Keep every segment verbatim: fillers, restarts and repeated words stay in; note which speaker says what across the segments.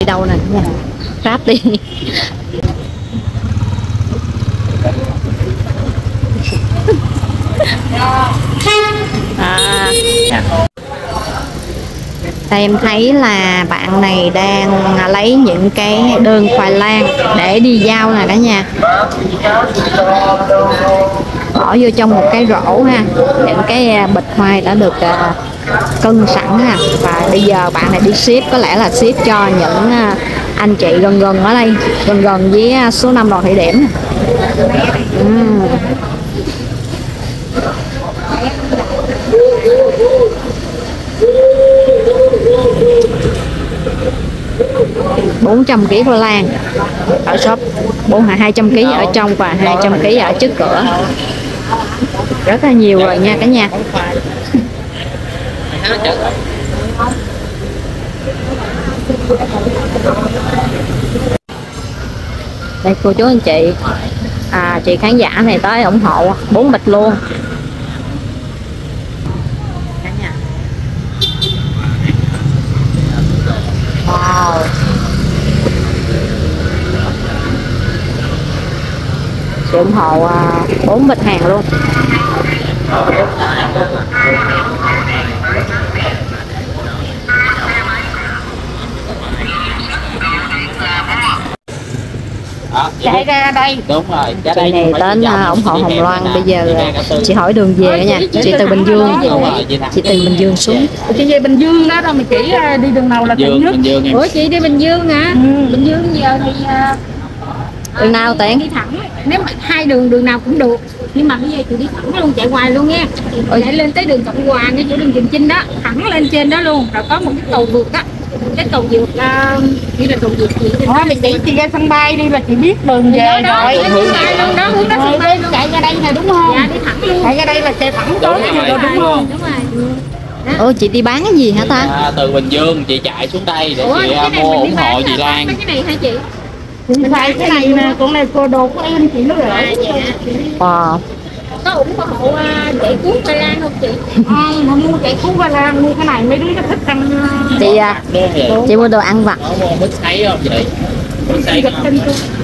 Speaker 1: đâu nè nha. Ráp đi. À, đây em thấy là bạn này đang lấy những cái đơn khoai lang để đi giao nè cả nhà. Bỏ vô trong một cái rổ ha. Những cái bịch khoai đã được cân sẵn ha. Và bây giờ bạn này đi ship, có lẽ là ship cho những anh chị gần gần ở đây, gần gần với số năm Đoàn Thị Điểm. uhm. bốn trăm ký khoai lang ở shop, bốn hai trăm ký ở trong và hai trăm ký ở trước cửa. Rất là nhiều rồi nha cả nhà. Đây cô chú anh chị, à, chị khán giả này tới ủng hộ bốn bịch luôn. Wow. Chị ủng hộ bốn uh, bịch hàng luôn.
Speaker 2: Chạy ra đây. Đúng rồi.
Speaker 1: Chị này đến uh, ủng hộ Hồng Loan. Bây giờ uh, chị hỏi đường về nha. Chị từ Bình Dương. Chị từ Bình Dương xuống.
Speaker 2: Chị về Bình Dương đó, rồi mình chỉ đi đường nào là tiện nhất.
Speaker 3: Ủa chị đi Bình Dương hả? Ừ. Bình Dương giờ thì uh,
Speaker 1: đường nào tiện?
Speaker 3: Đi thẳng. Nếu mà hai đường đường nào cũng được. Nhưng mà bây giờ chị đi thẳng luôn, chạy hoài luôn nha. Chạy lên tới đường Cộng Hòa, ngay chỗ đường Trường Chinh đó, thẳng lên trên đó luôn. Rồi có một cái cầu vượt đó. Cái cầu vượt uh, như là cầu vượt gì đó.
Speaker 2: Mình chỉ chị ra sân bay đi là chị biết đường về
Speaker 3: đó, đó,
Speaker 2: rồi.
Speaker 3: Hướng sân bay luôn đó, hướng đó sân bay luôn.
Speaker 2: Chạy ra đây nè đúng không?
Speaker 3: Dạ đi thẳng luôn.
Speaker 2: Chạy ra đây là chạy thẳng tới rồi, rồi đúng không?
Speaker 3: Đúng rồi.
Speaker 1: Ồ, chị đi bán cái gì hả ta?
Speaker 4: À, từ Bình Dương chị chạy xuống đây để
Speaker 3: Ủa,
Speaker 4: chị mua ủng hộ chị Lan.
Speaker 3: Cái này hả chị?
Speaker 2: Mình xài cái này nè, con này cô đồ của em chị nó gửi.
Speaker 1: Wow.
Speaker 3: Có ủng hộ uh, chạy cuốn khoai lang không chị?
Speaker 2: À, mà mua chạy cuốn khoai lang, mua cái này mấy đứa nó thích ăn.
Speaker 1: Chị à, chị mua đồ ăn vặt.
Speaker 4: Mua mít sấy không chị? Mít sấy không?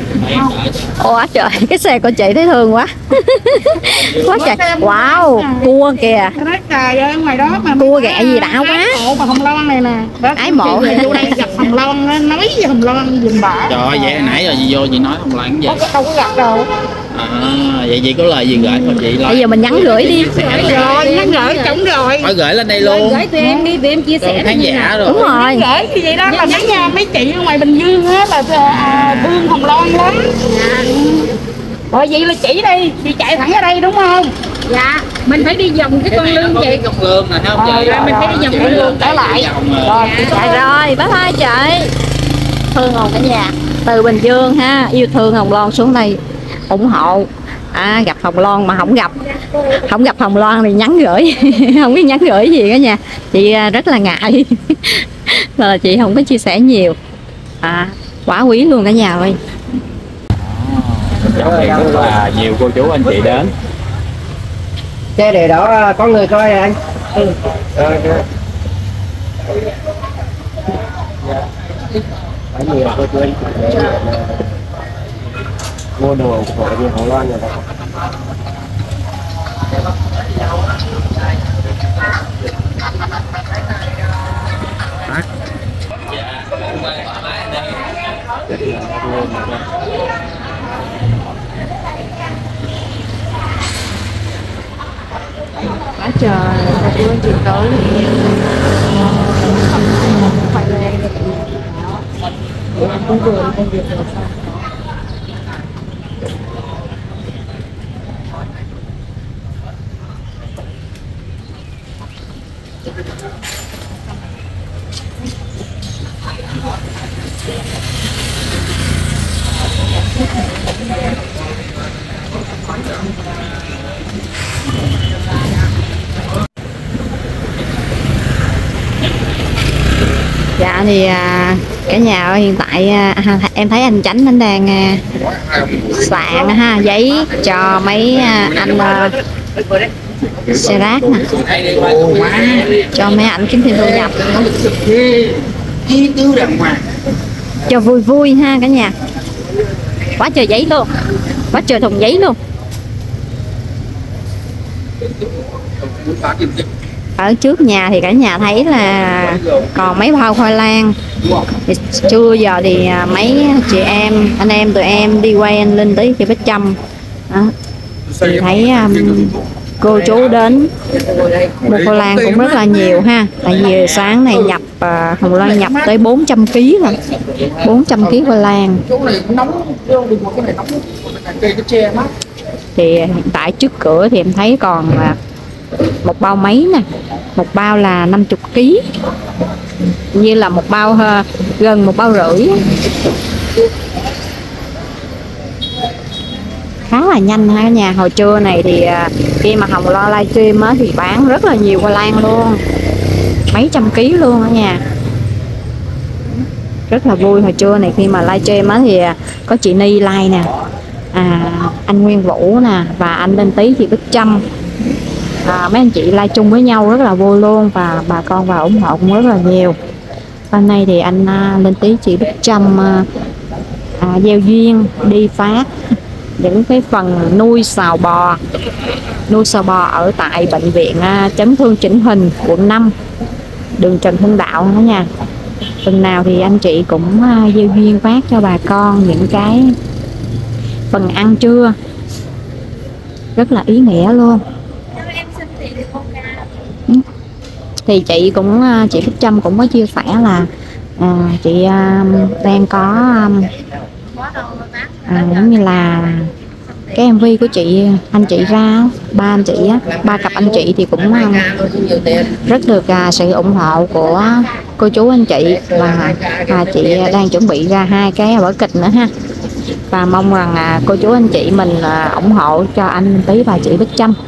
Speaker 1: Ồ trời, cái xe của chị thấy thương quá. Quá trời. Wow, cua kìa.
Speaker 2: Trời ơi, ngoài đó mà
Speaker 1: cua ghẹ gì đã quá.
Speaker 2: Ái mộ Hồng Loan này nè.
Speaker 1: Ái mộ.
Speaker 2: Vô đây gặp Hồng Loan, nói với Hồng Loan dùm bả.
Speaker 4: Trời ơi, vậy nãy giờ chị vô chị nói Hồng Loan cái gì?
Speaker 2: Đâu có gặp đâu.
Speaker 4: À, vậy chị có lời gì gửi không chị?
Speaker 1: Bây giờ mình nhắn gửi đi.
Speaker 2: Rồi, nhắn gửi trống rồi.
Speaker 4: Phải gửi lên đây luôn.
Speaker 3: Gửi tụi em đi, tụi em chia sẻ
Speaker 4: khán giả rồi.
Speaker 1: Đúng rồi.
Speaker 2: Gửi như vậy đó là mấy nhà mấy chị ở ngoài Bình Dương á là à, thương Hồng Loan lắm. Rồi vậy là chỉ đi, chị chạy thẳng ra đây đúng không?
Speaker 3: Dạ, mình phải đi vòng cái con lương chị.
Speaker 4: Con lương nè, thấy không chị?
Speaker 3: Rồi mình phải đi vòng con lương
Speaker 2: trở lại.
Speaker 1: Rồi, chạy rồi, bye bye chị. Thương Hồng cả nhà. Từ Bình Dương ha, yêu thương Hồng Loan xuống đây ủng hộ. À, gặp Hồng Loan mà không gặp không gặp Hồng Loan thì nhắn gửi. Không biết nhắn gửi gì cả nhà. Chị rất là ngại. Là chị không có chia sẻ nhiều. À, quá quý luôn cả nhà ơi.
Speaker 4: Trong này rất là nhiều cô chú anh chị đến.
Speaker 5: Xe để đó có người coi anh. Ừ. Rồi, rồi. Phải nhiều cô chú anh chị mua đồ ủng hộ đi Hồng Loan rồi đó.
Speaker 1: Quá trời, cô chú anh chị tới. Phải lên. Cũng vừa công việc rồi sao? Dạ thì à, cả nhà ơi, hiện tại à, em thấy anh Chánh anh đang à, soạn ha giấy cho mấy à, anh à, xe rác nè, cho mấy ảnh kiếm thêm thu nhập.
Speaker 5: Chi tiêu đàng hoàng.
Speaker 1: cho vui vui ha cả nhà. Quá trời giấy luôn, quá trời thùng giấy luôn. Ở trước nhà thì cả nhà thấy là còn mấy bao khoai lang. Thì trưa giờ thì mấy chị em, anh em tụi em đi quen lên tới chị Bích Trâm đó. Thì thấy um, cô chú đến mua khoai lang cũng rất là nhiều ha. Tại vì sáng này nhập uh, Hồng Loan nhập tới bốn trăm ký rồi, bốn trăm ký khoai lang. Thì hiện tại trước cửa thì em thấy còn uh, một bao mấy nè, một bao là năm mươi ký, như là một bao uh, gần một bao rưỡi. Khá là nhanh ha cả nhà. Hồi trưa này thì uh, khi mà Hồng Loan livestream á thì bán rất là nhiều khoai lang luôn, mấy trăm ký luôn cả nhà. Rất là vui. Hồi trưa này khi mà livestream á thì uh, có chị Ni like nè, à, anh Nguyên Vũ nè và anh Linh Tý, chị Bích Trâm. À, mấy anh chị like chung với nhau rất là vui luôn, và bà con vào ủng hộ cũng rất là nhiều. Hôm nay thì anh uh, Linh Tý, chị Bích Trâm uh, à, gieo duyên đi phát những cái phần nuôi sào bò, nuôi sào bò ở tại bệnh viện uh, chấn thương chỉnh hình quận năm, đường Trần Hưng Đạo đó nha. Tuần nào thì anh chị cũng uh, gieo duyên phát cho bà con những cái phần ăn trưa rất là ý nghĩa luôn. Thì chị cũng chị Bích Trâm cũng có chia sẻ là à, chị à, đang có à, giống như là cái em vê của chị, anh chị ra ba anh chị á, ba cặp anh chị thì cũng um, rất được à, sự ủng hộ của cô chú anh chị, và à, chị đang chuẩn bị ra hai cái vở kịch nữa ha, và mong rằng à, cô chú anh chị mình à, ủng hộ cho anh Tý và chị Bích Trâm.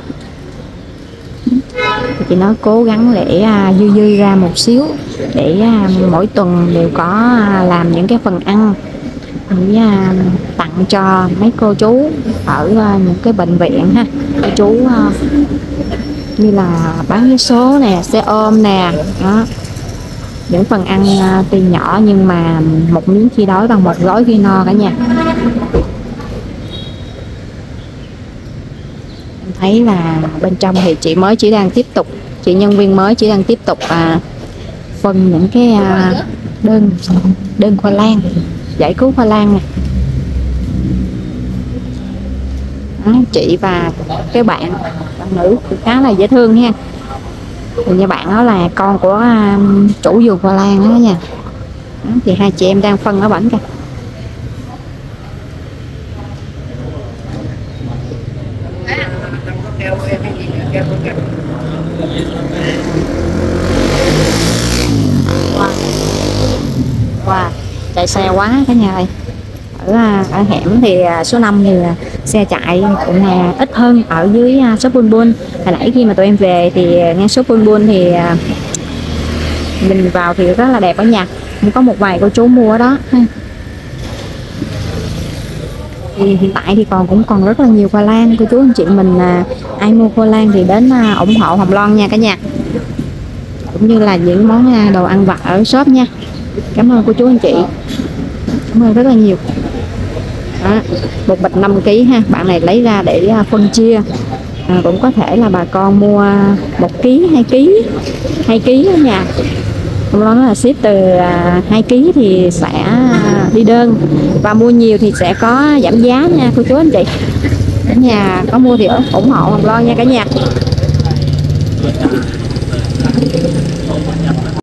Speaker 1: Chị nói cố gắng để à, dư dư ra một xíu để à, mỗi tuần đều có à, làm những cái phần ăn để à, tặng cho mấy cô chú ở à, những cái bệnh viện ha. Cô chú à, như là bán vé số nè, xe ôm nè đó. Những phần ăn à, tuy nhỏ nhưng mà một miếng khi đói bằng một gói khi no cả nhà. Thấy là bên trong thì chị mới chỉ đang tiếp tục, chị nhân viên mới chỉ đang tiếp tục à, phân những cái à, đơn đơn khoai lang, giải cứu khoai lang này. Đó, chị và cái bạn bạn nữ khá là dễ thương nha. Thì như bạn đó là con của à, chủ vườn khoai lang đó nha. Đó, thì hai chị em đang phân ở bển kìa. Wow, chạy xe quá cả nhà ơi. Ở ở hẻm thì số năm thì xe chạy cũng là ít hơn ở dưới số Bun Bun. Hồi nãy khi mà tụi em về thì nghe số Bun Bun thì mình vào thì rất là đẹp ở nhà, cũng có một vài cô chú mua ở đó ha. Thì hiện tại thì còn cũng còn rất là nhiều khoai lang. Cô chú anh chị mình à, ai mua khoai lang thì đến à, ủng hộ Hồng Loan nha cả nhà, cũng như là những món à, đồ ăn vặt ở shop nha. Cảm ơn cô chú anh chị, cảm ơn rất là nhiều. Đó, một bịch năm ký ha, bạn này lấy ra để à, phân chia. À, cũng có thể là bà con mua một ký, hai ký, hai ký ở nhà. Hồng Loan nói là ship từ à, hai ký thì sẽ à, đi đơn, và mua nhiều thì sẽ có giảm giá nha cô chú anh chị. Ở nhà có mua thì ủng hộ Hồng Loan nha cả nhà.